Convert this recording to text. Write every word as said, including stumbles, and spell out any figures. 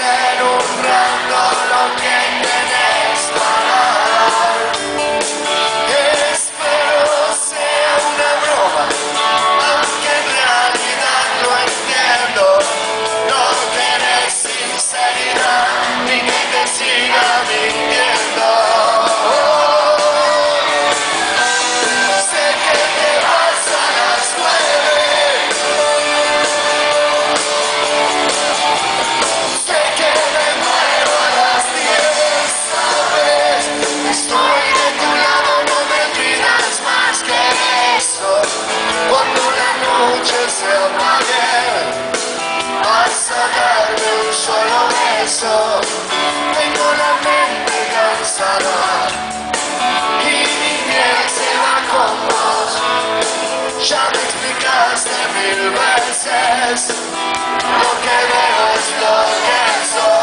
en un rato lo que tienes para dar. Espero sea una broma, aunque en realidad lo entiendo. No tienes sinceridad ni que te siga mintiendo. Sé que te vas a las nueve. Sé que me muero a las diez, ¿sabes? Estoy de tu lado, no me pidas más que eso. Cuando la noche se apague, vas a darme un solo beso. Tengo la mente cansada y mi piel se va con vos. Ya me explicaste mil veces, lo que veo es lo que soy.